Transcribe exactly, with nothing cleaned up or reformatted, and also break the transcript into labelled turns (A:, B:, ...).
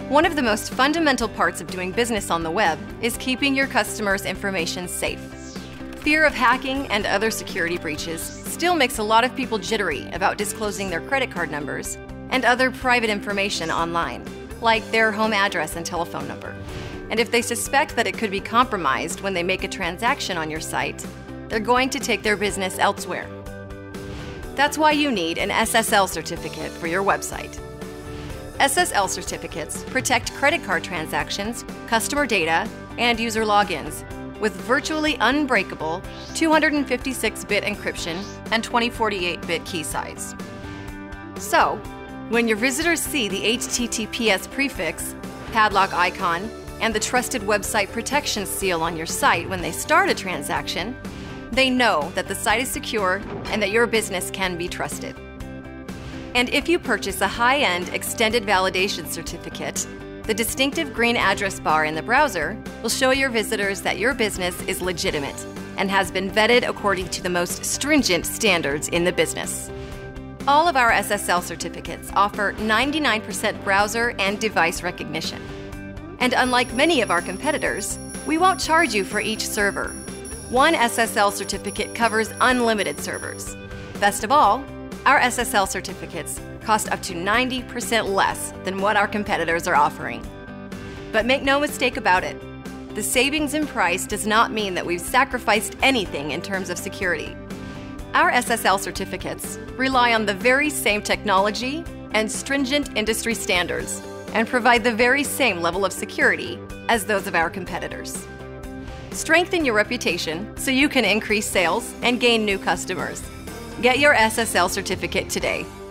A: One of the most fundamental parts of doing business on the web is keeping your customers' information safe. Fear of hacking and other security breaches still makes a lot of people jittery about disclosing their credit card numbers and other private information online, like their home address and telephone number. And if they suspect that it could be compromised when they make a transaction on your site, they're going to take their business elsewhere. That's why you need an S S L certificate for your website. S S L certificates protect credit card transactions, customer data, and user logins with virtually unbreakable two hundred fifty-six bit encryption and twenty forty-eight bit key size. So, when your visitors see the H T T P S prefix, padlock icon, and the Trusted Website Protection seal on your site when they start a transaction, they know that the site is secure and that your business can be trusted. And if you purchase a high-end extended validation certificate, the distinctive green address bar in the browser will show your visitors that your business is legitimate and has been vetted according to the most stringent standards in the business. All of our S S L certificates offer ninety-nine percent browser and device recognition. And unlike many of our competitors, we won't charge you for each server. One S S L certificate covers unlimited servers. Best of all, our S S L certificates cost up to ninety percent less than what our competitors are offering. But make no mistake about it, the savings in price does not mean that we've sacrificed anything in terms of security. Our S S L certificates rely on the very same technology and stringent industry standards and provide the very same level of security as those of our competitors. Strengthen your reputation so you can increase sales and gain new customers. Get your S S L certificate today